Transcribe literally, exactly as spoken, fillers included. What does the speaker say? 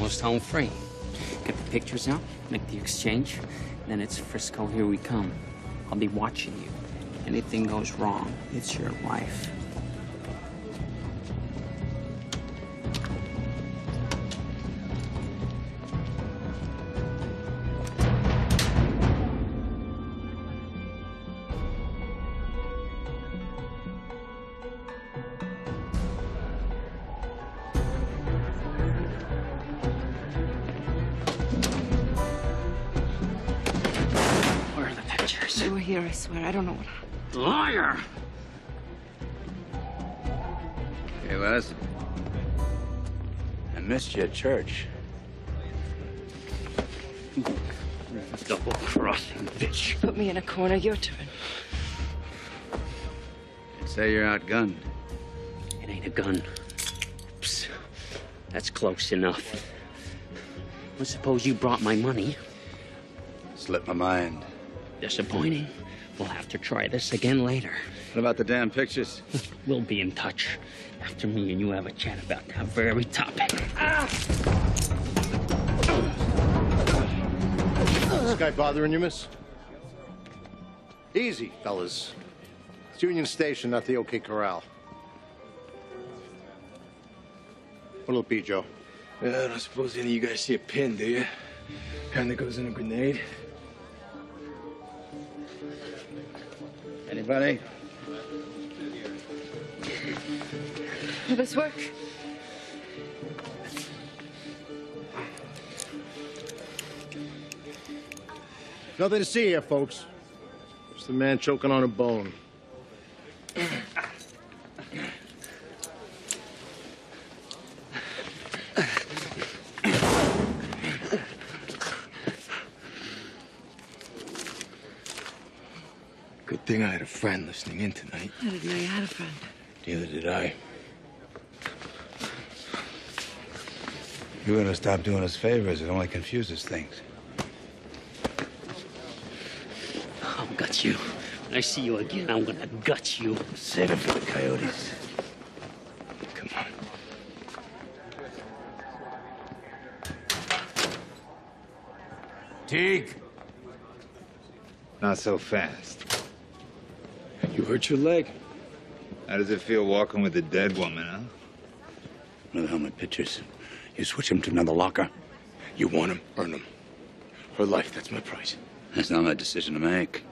almost home free. Get the pictures out, make the exchange, then it's Frisco, here we come. I'll be watching you. Anything goes wrong, it's your life. They were here, I swear. I don't know what happened. Liar! Hey, Les. I missed you at church. Double-crossing bitch. Put me in a corner. Your turn. I'd say you're outgunned. It ain't a gun. Psst. That's close enough. Well, suppose you brought my money. Slipped my mind. Disappointing. We'll have to try this again later. What about the damn pictures? We'll be in touch after me and you have a chat about that very topic. Ah! This guy bothering you, miss? Easy, fellas. It's Union Station, not the OK Corral. What'll it be, Joe? I don't suppose any of you guys see a pin, do you? Kind that goes in a grenade. Anybody? Will this work? Nothing to see here, folks. Just the man choking on a bone. Good thing I had a friend listening in tonight. I didn't know you had a friend. Neither did I. You gotta stop doing us favors. It only confuses things. I'll gut you. When I see you again, I'm gonna gut you. Save it for the coyotes. Come on. Teague! Not so fast. You hurt your leg. How does it feel walking with a dead woman, huh? No helmet pictures. You switch them to another locker. You want him, earn him. Her life, that's my price. That's not my decision to make.